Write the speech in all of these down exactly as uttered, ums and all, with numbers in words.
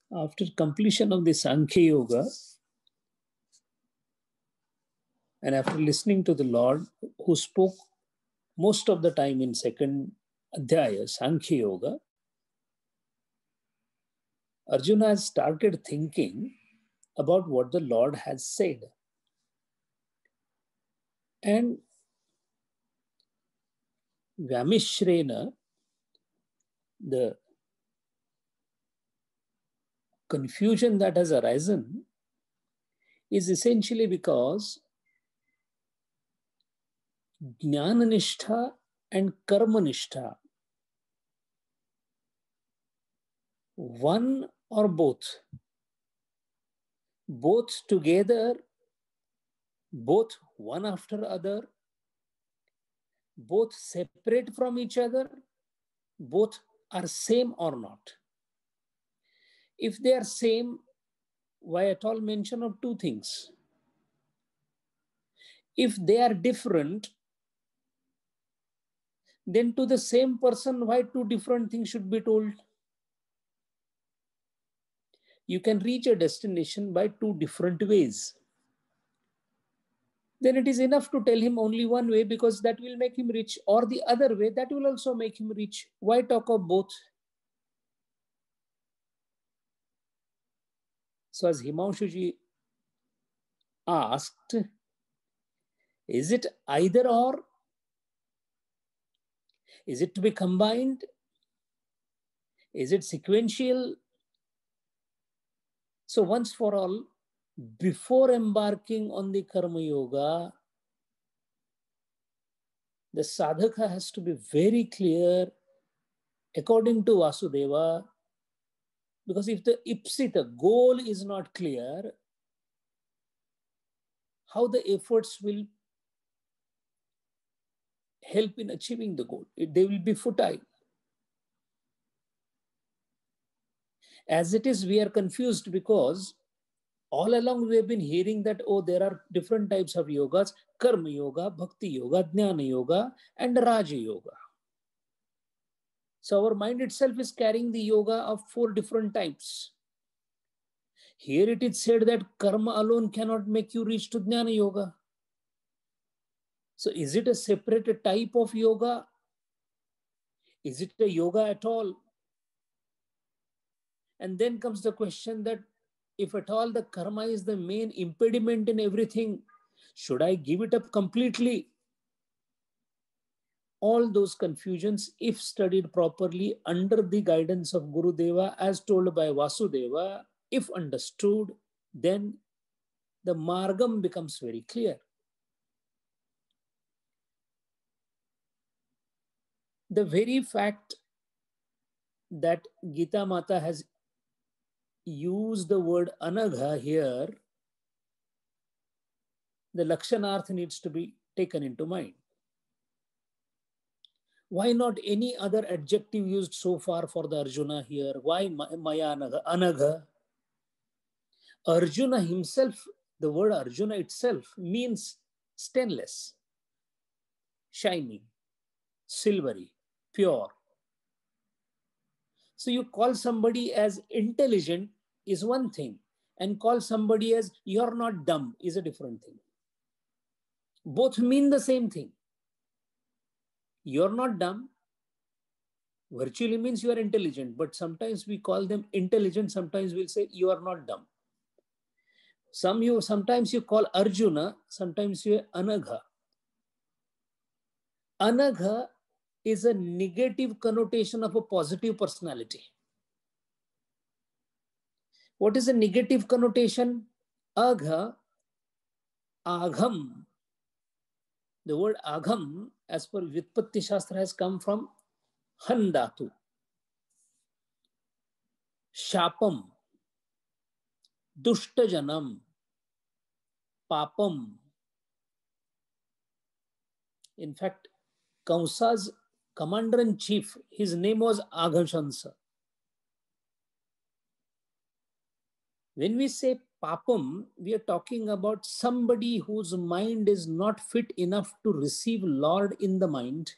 After completion of the Sankhya Yoga, and after listening to the Lord, who spoke most of the time in second Adhyaya, Sankhya Yoga, Arjuna has started thinking about what the Lord has said. And Vyamishrena, the confusion that has arisen, is essentially because Jnana-nishtha and Karma-nishtha, one or both, both together, both one after other, both separate from each other, both are same or not. If they are same, why at all mention of two things? If they are different, then to the same person, why two different things should be told? You can reach a destination by two different ways. Then it is enough to tell him only one way, because that will make him rich, or the other way, that will also make him rich. Why talk of both? So as Himanshuji asked, is it either or? Is it to be combined? Is it sequential? So once for all, before embarking on the Karma Yoga, the sadhaka has to be very clear according to Vasudeva, because if the ipsita goal is not clear, how the efforts will help in achieving the goal? They will be futile. As it is, we are confused because all along we have been hearing that, oh, there are different types of yogas: Karma Yoga, Bhakti Yoga, Jnana Yoga, and Raja Yoga. So our mind itself is carrying the yoga of four different types. Here it is said that karma alone cannot make you reach to Jnana Yoga. So is it a separate type of yoga? Is it a yoga at all? And then comes the question that if at all the karma is the main impediment in everything, should I give it up completely? All those confusions, if studied properly under the guidance of Guru Deva, as told by Vasudeva, if understood, then the margam becomes very clear. The very fact that Gita Mata has used the word anagha here, the lakshanarth needs to be taken into mind. Why not any other adjective used so far for the Arjuna here? Why maya anagha? Anagha. Arjuna himself, the word Arjuna itself means stainless, shining, silvery, pure. So you call somebody as intelligent is one thing, and call somebody as you're not dumb is a different thing. Both mean the same thing. You're not dumb virtually means you are intelligent, but sometimes we call them intelligent, sometimes we'll say you are not dumb. Some you sometimes you call Arjuna, sometimes you are anagha. Anagha is a negative connotation of a positive personality. What is a negative connotation? Agha, agham. The word agham, as per Vyutpatti Shastra, has come from han dhatu. Shapam, dushtajanam, papam. In fact, Kamsa's commander-in-chief, his name was Aghanshansa. When we say papam, we are talking about somebody whose mind is not fit enough to receive Lord in the mind.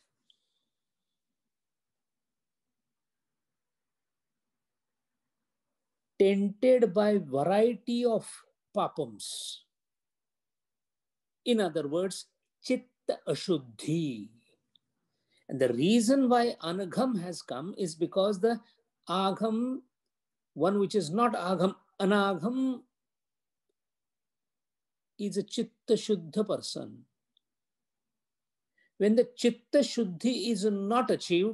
tainted by variety of papams. In other words, chitta ashuddhi. And the reason why anagham has come is because the agham, one which is not agham, anagham, is a chitta shuddha person. When the chitta shuddhi is not achieved,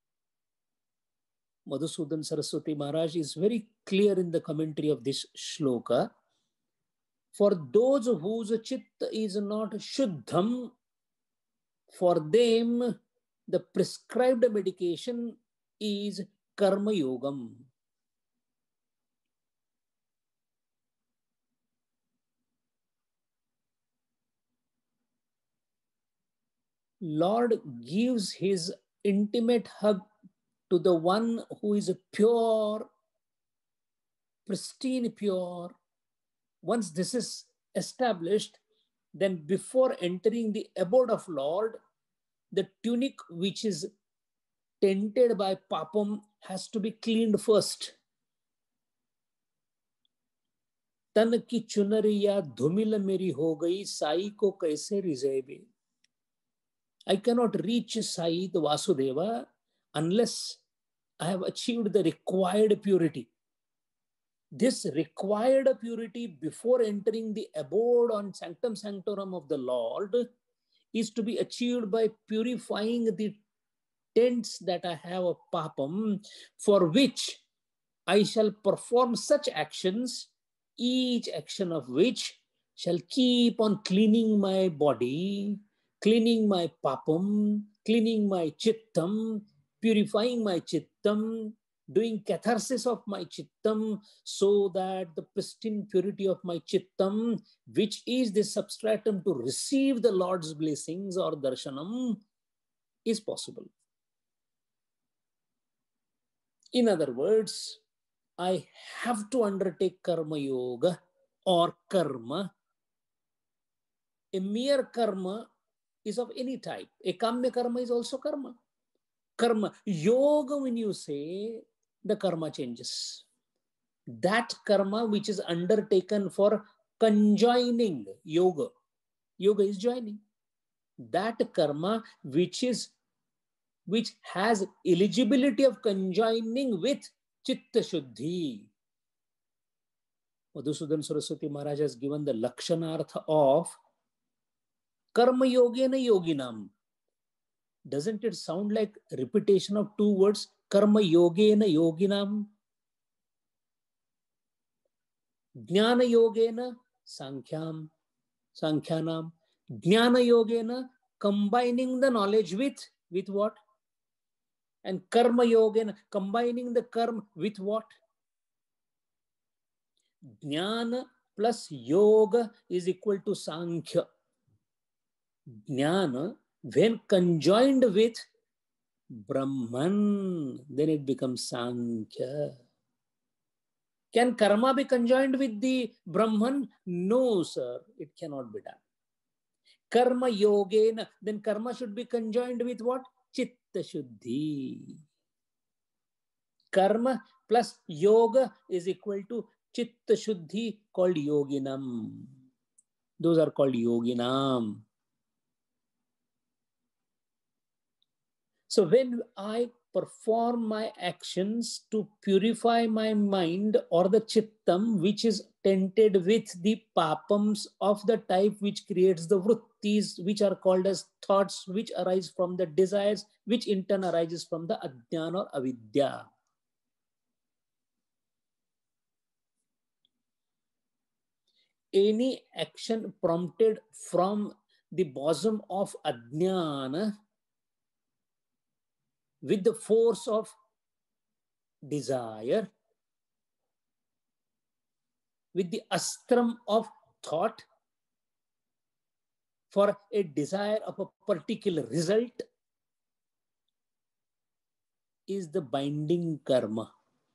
Madhusudan Saraswati Maharaj is very clear in the commentary of this shloka. For those whose chitta is not shuddham, for them the prescribed medication is karma yogam. Lord gives his intimate hug to the one who is pure, pristine pure. Once this is established, then before entering the abode of Lord, the tunic which is tainted by papam has to be cleaned first. तन की चुनरिया धूमिल मेरी हो गई, साई को कैसे रिझेबे. I cannot reach Sai, the Vasudeva, unless I have achieved the required purity. This required purity before entering the abode on Sanctum Sanctorum of the Lord is to be achieved by purifying the tents that I have of papam, for which I shall perform such actions, each action of which shall keep on cleaning my body, cleaning my papam, cleaning my chittam, purifying my chittam, doing catharsis of my chittam, so that the pristine purity of my chittam, which is the substratum to receive the Lord's blessings or darshanam, is possible. In other words, I have to undertake karma yoga or karma. A mere karma is of any type. A kamya karma is also karma. Karma. Yoga, when you say, the karma changes. That karma which is undertaken for conjoining yoga. Yoga is joining. That karma which is which has eligibility of conjoining with chitta shuddhi. Madhusudan Saraswati Maharaj has given the lakshanartha of karma yogena yoginam. Doesn't it sound like repetition of two words? Karma yogena yoginam. Jnana yogena sankhyam, sankhyanam. Jnana yogena, combining the knowledge with, with what? And karma yogena, combining the karma with what? Jnana plus yoga is equal to sankhya. Jnana, when conjoined with Brahman, then it becomes sankhya. Can karma be conjoined with the Brahman? No, sir, it cannot be done. Karma yogena, then karma should be conjoined with what? Chitta shuddhi. Karma plus yoga is equal to chitta shuddhi, called yoginam. Those are called yoginam. So when I perform my actions to purify my mind or the chittam which is tainted with the papams of the type which creates the vrittis, which are called as thoughts, which arise from the desires, which in turn arises from the ajnana or avidya. Any action prompted from the bosom of ajnana with the force of desire, with the astram of thought for a desire of a particular result, is the binding karma.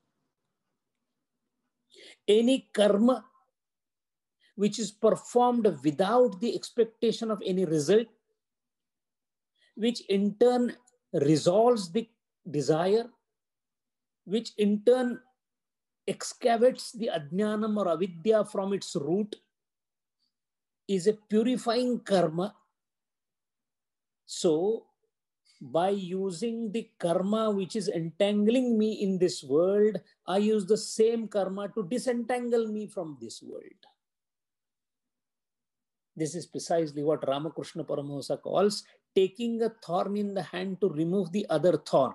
Any karma which is performed without the expectation of any result, which in turn resolves the desire, which in turn excavates the ajnanam or avidya from its root, is a purifying karma. So, by using the karma which is entangling me in this world, I use the same karma to disentangle me from this world. This is precisely what Ramakrishna Paramahamsa calls taking a thorn in the hand to remove the other thorn.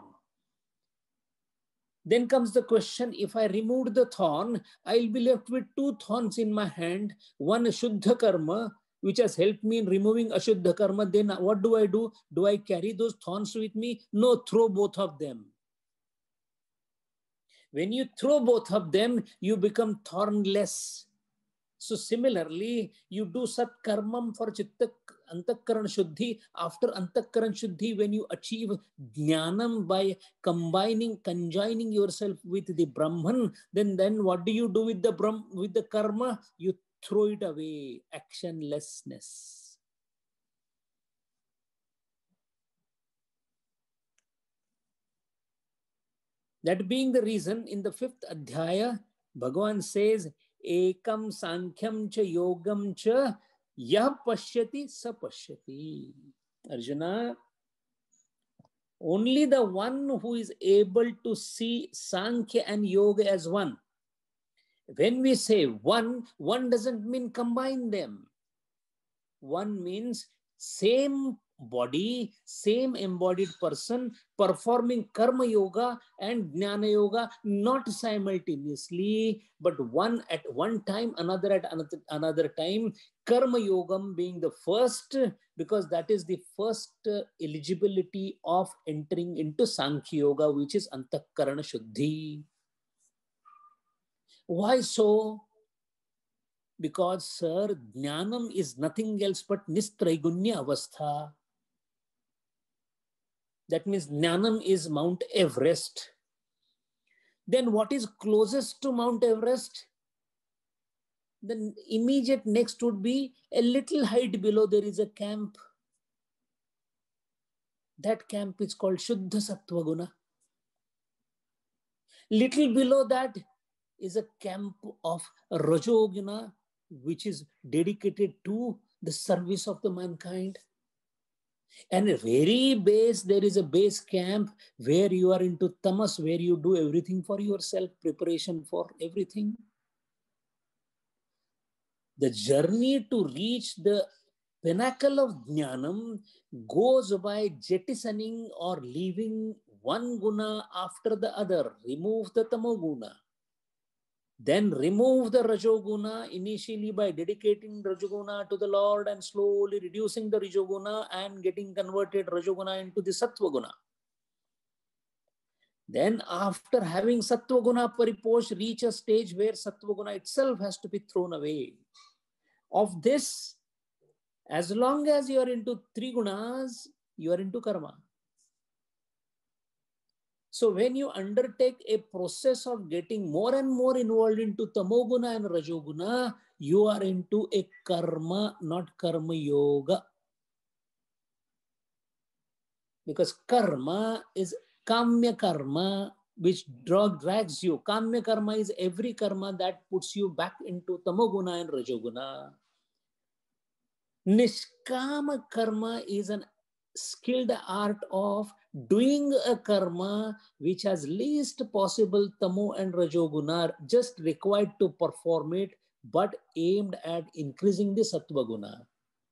Then comes the question, if I removed the thorn, I'll be left with two thorns in my hand, one Shuddha karma, which has helped me in removing Ashuddha karma. Then what do I do? Do I carry those thorns with me? No, throw both of them. When you throw both of them, you become thornless. So similarly, you do sat karmam for chitta antakaran shuddhi. After antakaran shuddhi, when you achieve jnanam by combining, conjoining yourself with the Brahman, then, then what do you do with the Brahm, with the karma? You throw it away, actionlessness. That being the reason, in the fifth adhyaya, Bhagavan says, Ekam Sankyam cha Yogam cha Yah Pashyati Sa Pashyati. Arjuna, only the one who is able to see Sankhya and Yoga as one. When we say one, one doesn't mean combine them. One means same body, same embodied person performing karma yoga and jnana yoga, not simultaneously, but one at one time, another at another, another time. Karma yogam being the first, because that is the first uh, eligibility of entering into Sankhya yoga, which is antakarana shuddhi. Why so? Because, sir, jnanam is nothing else but nistraigunya avastha. That means jnanam is Mount Everest. Then what is closest to Mount Everest? The immediate next would be a little height below there is a camp. That camp is called Shuddha Sattva Guna. Little below that is a camp of Rajoguna, which is dedicated to the service of the mankind. And a very base, there is a base camp where you are into tamas, where you do everything for yourself, preparation for everything. The journey to reach the pinnacle of jnanam goes by jettisoning or leaving one guna after the other. Remove the tamoguna. Then remove the Rajoguna initially by dedicating Rajoguna to the Lord and slowly reducing the Rajoguna and getting converted Rajoguna into the Sattvaguna. Then after having Sattvaguna pariposh, reach a stage where Sattvaguna itself has to be thrown away. Of this, as long as you are into three gunas, you are into karma. So when you undertake a process of getting more and more involved into tamoguna and rajoguna, you are into a karma, not karma yoga. Because karma is kamya karma, which drags you. Kamya karma is every karma that puts you back into tamoguna and rajoguna. Nishkama karma is an skilled art of doing a karma which has least possible tamo and rajoguna, just required to perform it, but aimed at increasing the sattva guna.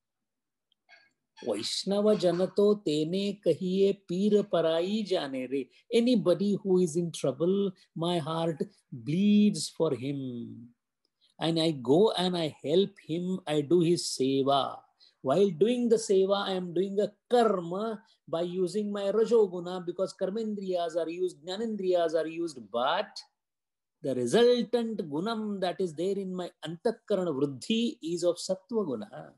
Vaishnava janato tene kahiye peer parai jane re. Anybody who is in trouble, my heart bleeds for him. And I go and I help him, I do his seva. While doing the seva, I am doing a karma by using my rajoguna, because karmendriyas are used, jnanendriyas are used, but the resultant gunam that is there in my antakarana vruddhi is of sattva guna.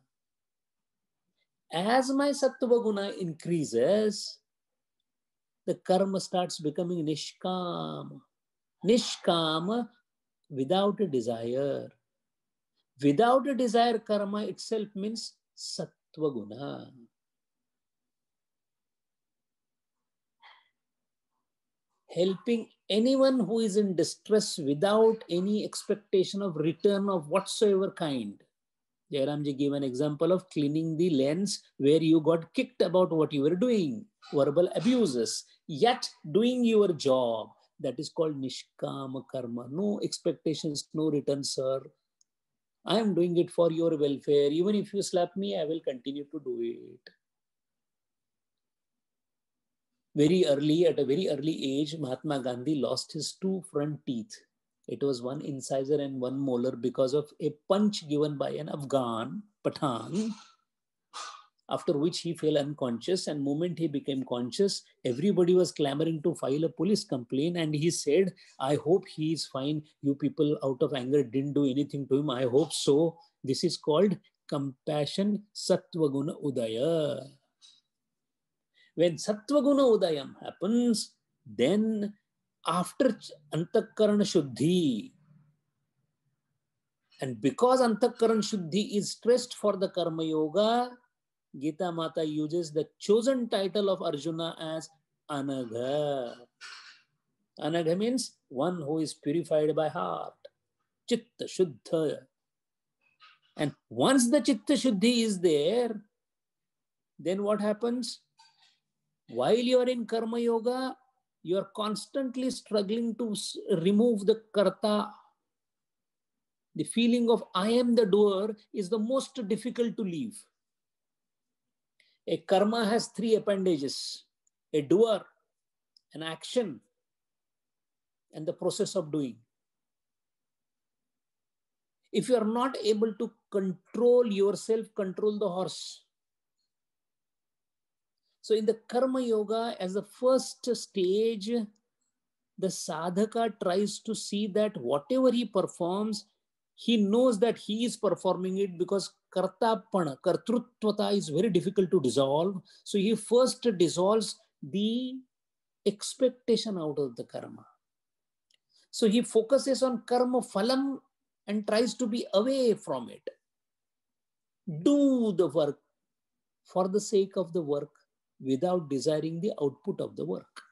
As my sattva guna increases, the karma starts becoming nishkama. Nishkama without a desire. Without a desire, karma itself means sattva guna. helping anyone who is in distress without any expectation of return of whatsoever kind. Jairamji gave an example of cleaning the lens where you got kicked about what you were doing, verbal abuses, yet doing your job. That is called Nishkama Karma. No expectations, no return, sir. I am doing it for your welfare. Even if you slap me, I will continue to do it. Very early, at a very early age, Mahatma Gandhi lost his two front teeth. It was one incisor and one molar because of a punch given by an Afghan Pathan, after which he fell unconscious. And the moment he became conscious, everybody was clamoring to file a police complaint. And he said, I hope he is fine. You people out of anger didn't do anything to him. I hope so. This is called compassion Sattvaguna Udaya. When Sattvaguna Udayam happens, then after Antakarana Shuddhi, and because Antakarana Shuddhi is stressed for the Karma Yoga, Gita Mata uses the chosen title of Arjuna as Anagha. Anagha means one who is purified by heart. Chitta Shuddha. And once the Chitta Shuddhi is there, then what happens? While you are in Karma Yoga, you are constantly struggling to remove the Karta. The feeling of I am the doer is the most difficult to leave. A karma has three appendages: a doer, an action, and the process of doing. If you are not able to control yourself, control the horse. So in the Karma Yoga, as the first stage, the sadhaka tries to see that whatever he performs, he knows that he is performing it, because kartapana, kartrutvata is very difficult to dissolve. So he first dissolves the expectation out of the karma. So he focuses on karma phalam and tries to be away from it. Do the work for the sake of the work without desiring the output of the work.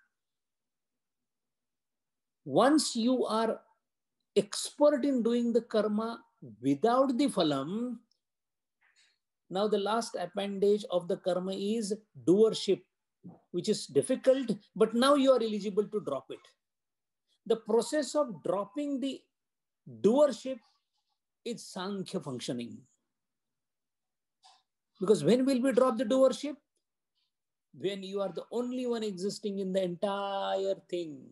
Once you are expert in doing the karma without the phalam, now the last appendage of the karma is doership, which is difficult, but now you are eligible to drop it. The process of dropping the doership is Sankhya functioning. Because when will we drop the doership? When you are the only one existing in the entire thing.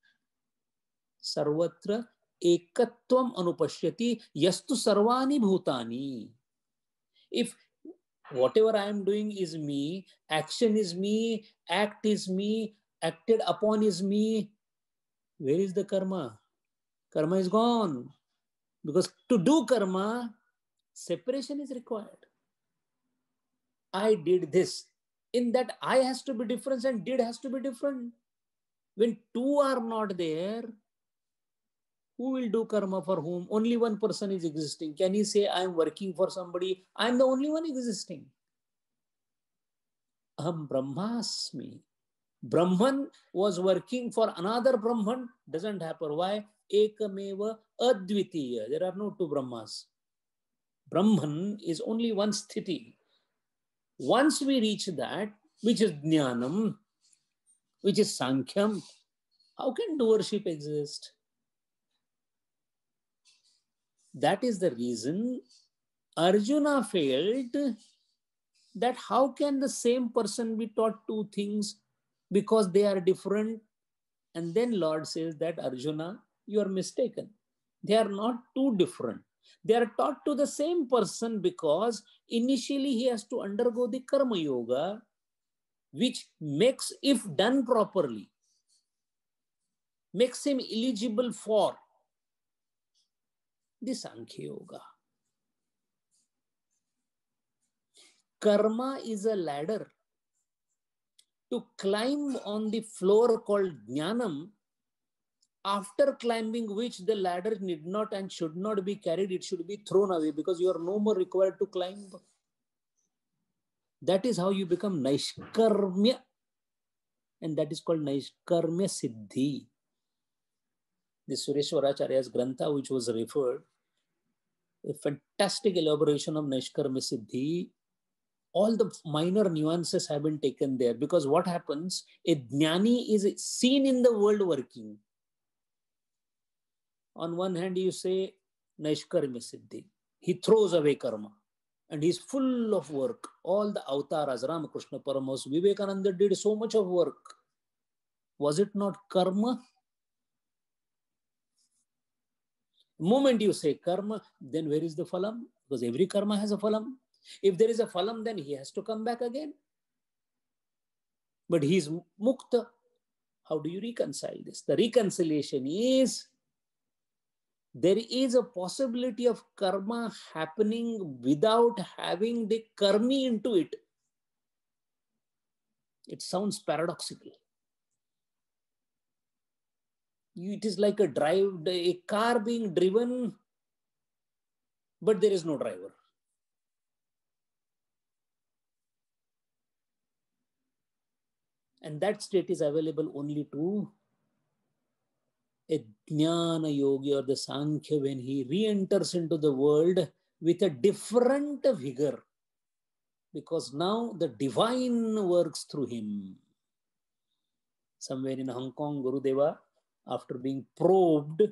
Sarvatra ekatvam anupashyati yastu sarvani bhutani. If whatever I am doing is me, action is me, act is me, acted upon is me, where is the karma? Karma is gone. Because to do karma, separation is required. I did this. In that I has to be different and did has to be different. When two are not there, who will do karma for whom? Only one person is existing. Can he say, I am working for somebody? I am the only one existing. Aham Brahmasmi. Brahman was working for another Brahman. Doesn't happen. Why? Ekameva advitiya. There are no two Brahmas. Brahman is only one sthiti. Once we reach that, which is jnanam, which is sankhyam, how can doership exist? That is the reason Arjuna felt that how can the same person be taught two things because they are different? And then Lord says that, Arjuna, you are mistaken. They are not two different. They are taught to the same person because initially he has to undergo the Karma Yoga, which makes, if done properly, makes him eligible for the Sankhya Yoga. Karma is a ladder. To climb on the floor called Jnanam, after climbing which the ladder need not and should not be carried, it should be thrown away because you are no more required to climb. That is how you become Naishkarmya, and that is called Naishkarmya Siddhi. The Sureshwaracharya's Grantha, which was referred, a fantastic elaboration of Naishkarma Siddhi. All the minor nuances have been taken there, because what happens, a jnani is seen in the world working. On one hand, you say Naishkarma Siddhi. He throws away karma and he's full of work. All the avatars, Ramakrishna Paramahansa, Vivekananda did so much of work. Was it not karma? The moment you say karma, then where is the phalam? Because every karma has a phalam. If there is a phalam, then he has to come back again. But he is mukta. How do you reconcile this? The reconciliation is, there is a possibility of karma happening without having the karmi into it. It sounds paradoxical. It is like a drive, a car being driven, but there is no driver. And that state is available only to a jnana yogi or the Sankhya when he re-enters into the world with a different vigor, because now the divine works through him. Somewhere in Hong Kong, Gurudeva, after being probed,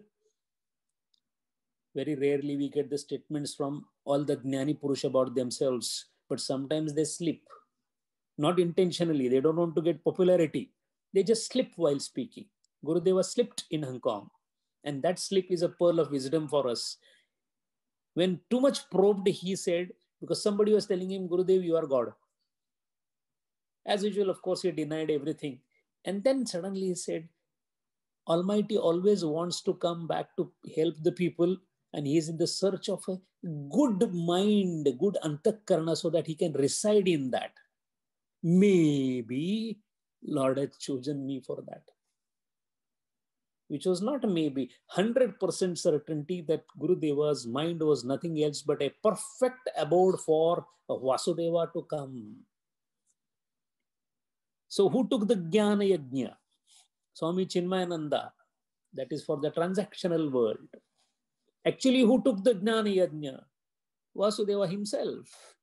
very rarely we get the statements from all the Jnani Purush about themselves, but sometimes they slip. Not intentionally, they don't want to get popularity. They just slip while speaking. Gurudeva slipped in Hong Kong, and that slip is a pearl of wisdom for us. When too much probed, he said, because somebody was telling him, Gurudev, you are God. As usual, of course, he denied everything. And then suddenly he said, Almighty always wants to come back to help the people, and he is in the search of a good mind, good antakarana, so that he can reside in that. Maybe Lord had chosen me for that. Which was not a maybe, one hundred percent certainty that Gurudeva's mind was nothing else but a perfect abode for Vasudeva to come. So who took the Jnana Yajna? Swami Chinmayananda. That is for the transactional world. Actually, who took the Jnana Yajna? Vasudeva himself.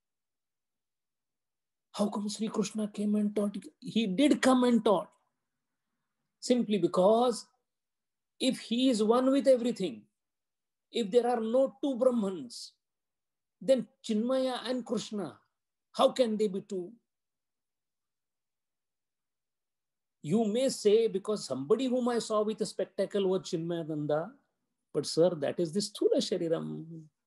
How come Sri Krishna came and taught? He did come and taught. Simply because if he is one with everything, if there are no two Brahmans, then Chinmaya and Krishna, how can they be two? You may say, because somebody whom I saw with a spectacle was Chinmayananda, but sir, that is the Sthula Shariram.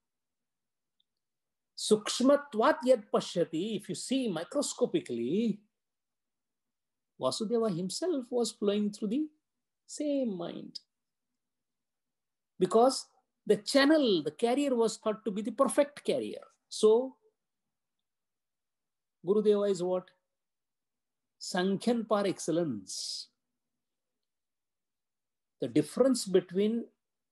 Sukshmatvat yad pashyati, if you see microscopically, Vasudeva himself was flowing through the same mind. Because the channel, the carrier was thought to be the perfect carrier. So, Gurudeva is what? Sankhyan par excellence. The difference between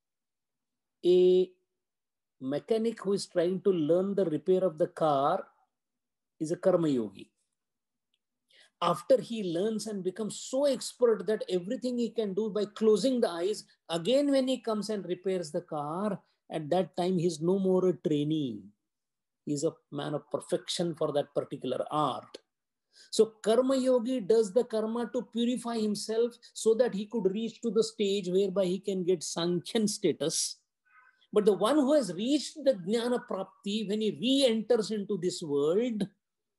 a mechanic who is trying to learn the repair of the car is a karma yogi. After he learns and becomes so expert that everything he can do by closing the eyes, again when he comes and repairs the car, at that time he is no more a trainee. He is a man of perfection for that particular art. So karma yogi does the karma to purify himself so that he could reach to the stage whereby he can get Sankhyan status. But the one who has reached the Jnana Prapti, when he re-enters into this world,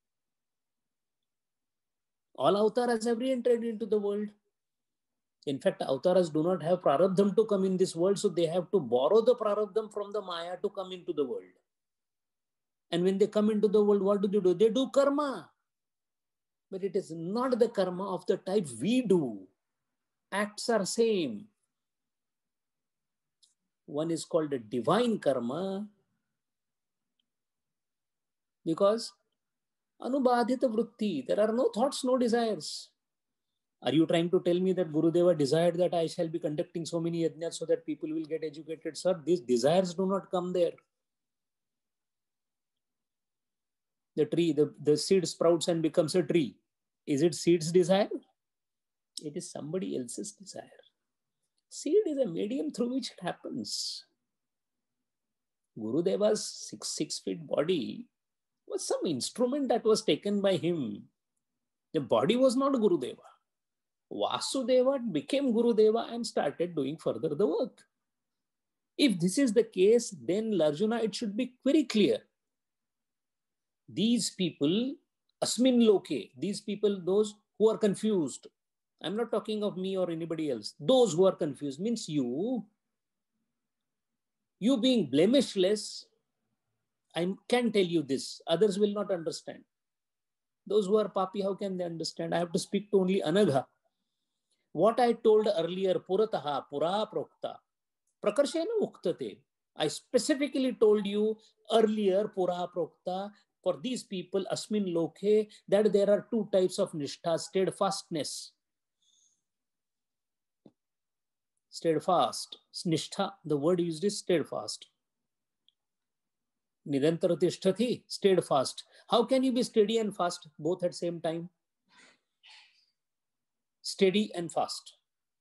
all avatars have re-entered into the world. In fact, avatars do not have prarabdham to come in this world, so they have to borrow the prarabdham from the Maya to come into the world. And when they come into the world, what do they do? They do karma. But it is not the karma of the type we do. Acts are same. One is called a divine karma because anubadhita vritti, there are no thoughts, no desires. Are you trying to tell me that Gurudeva desired that I shall be conducting so many yajnas so that people will get educated? Sir, these desires do not come there. The tree, the, the seed sprouts and becomes a tree. Is it seed's desire? It is somebody else's desire. Seed is a medium through which it happens. Gurudeva's six, six feet body was some instrument that was taken by him. The body was not Gurudeva. Vasudeva became Gurudeva and started doing further the work. If this is the case, then Arjuna, it should be very clear. These people, asmin loke, these people, those who are confused. I'm not talking of me or anybody else. Those who are confused means you. You being blemishless, I can tell you this. Others will not understand. Those who are papi, how can they understand? I have to speak to only Anagha. What I told earlier, Purataha, Pura Prokta, Prakarshena Uktate. I specifically told you earlier, Pura Prokta, for these people, Asmin Loke, that there are two types of Nishtha, steadfastness. Steadfast. Nishtha, the word used is steadfast. Nidantara tishtati, steadfast. How can you be steady and fast both at same time? Steady and fast.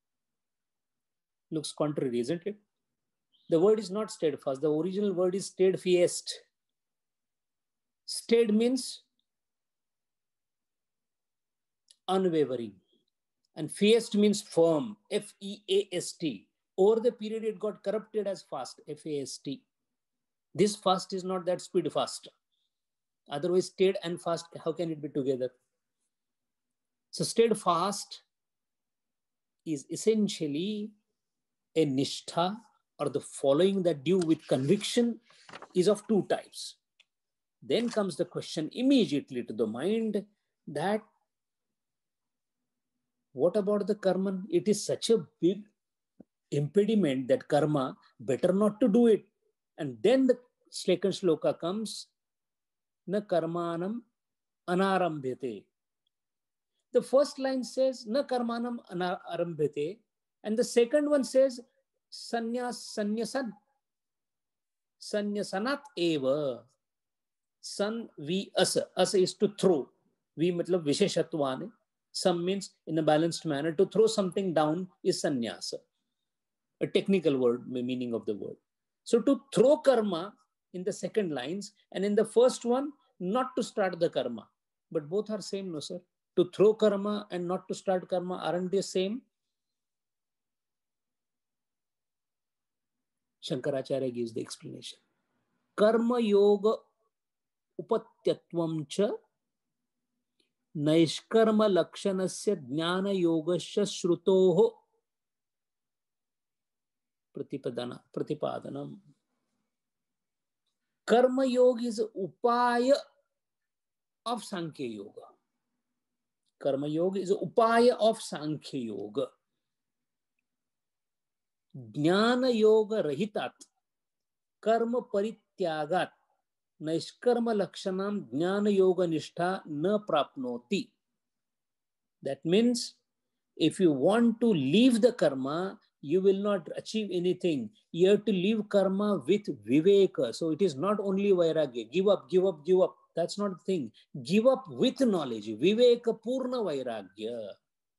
Looks contrary, isn't it? The word is not steadfast. The original word is steadfast. Stead means unwavering. And fast means firm. F E A S T. Over the period, it got corrupted as fast. F A S T. This fast is not that speed fast. Otherwise, stead and fast, how can it be together? So steadfast is essentially a nishtha, or the following that due with conviction, is of two types. Then comes the question immediately to the mind that what about the karma? It is such a big impediment that karma, better not to do it. And then the second shloka comes, na karmanam anarambhyate. The first line says, na karmanam anarambhyate. And the second one says, sanyas sanyasan. Sanyasanat eva. San vi asa. Asa is to throw. Vi matlab visheshatvan. Some means in a balanced manner. To throw something down is sanyasa. A technical word, meaning of the word. So to throw karma in the second lines, and in the first one, not to start the karma. But both are same, no sir? To throw karma and not to start karma, aren't they same? Shankaracharya gives the explanation. Karma yoga upatyatvam cha naishkarma lakshanasya jnana yogasya shrutoho pratipadana, pratipadanam. Karma yoga is upaya of Sankhya yoga. Karma yoga is upaya of Sankhya yoga. Jnana yoga rahitat karma parityagat naishkarma lakshanam jnana yoga nishtha na prapnoti. That means if you want to leave the karma, you will not achieve anything. You have to leave karma with viveka. So it is not only vairagya. Give up, give up, give up. That's not the thing. Give up with knowledge. Viveka purna vairagya.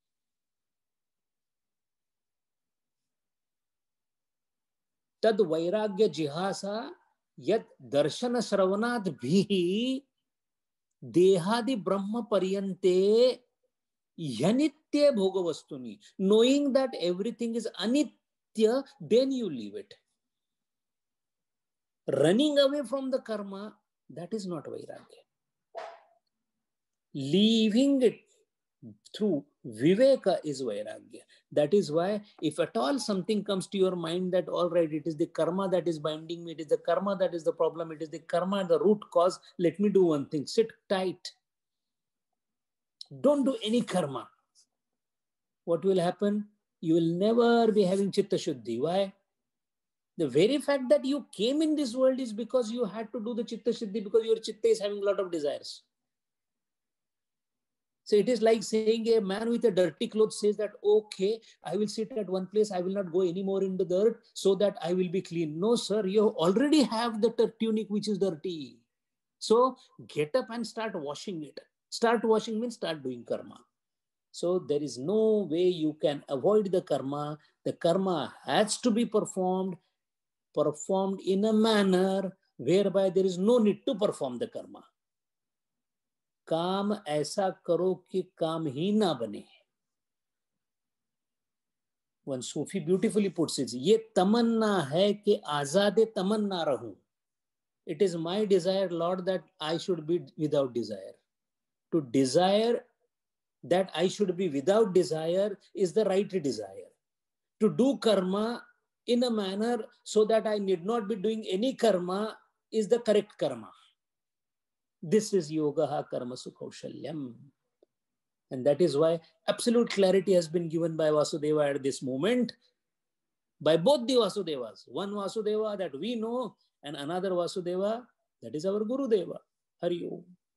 Tad vairagya jihasa yat darshana sravanat bhi dehadi brahma paryante yanitya bhogavastuni. Knowing that everything is anitya, then you leave it. Running away from the karma, that is not vairagya. Leaving it through viveka is vairagya. That is why if at all something comes to your mind that all right, it is the karma that is binding me, it is the karma that is the problem, it is the karma, the root cause, let me do one thing, sit tight. Don't do any karma. What will happen? You will never be having chitta shuddhi. Why? The very fact that you came in this world is because you had to do the chitta shuddhi, because your chitta is having a lot of desires. So it is like saying a man with a dirty clothes says that, okay, I will sit at one place, I will not go anymore in the dirt so that I will be clean. No, sir, you already have the tunic which is dirty. So get up and start washing it. Start washing means start doing karma. So there is no way you can avoid the karma. The karma has to be performed, performed in a manner whereby there is no need to perform the karma. काम ऐसा करो कि काम ही ना बने. One Sufi beautifully puts it, ये तमन्ना है कि आजादे तमन्ना रहूं. It is my desire, Lord, that I should be without desire. To desire that I should be without desire is the right desire. To do karma in a manner so that I need not be doing any karma is the correct karma. This is yogaha karmasu kaushalyam. And that is why absolute clarity has been given by Vasudeva at this moment, by both the Vasudevas. One Vasudeva that we know and another Vasudeva that is our Guru Deva. Hari Om.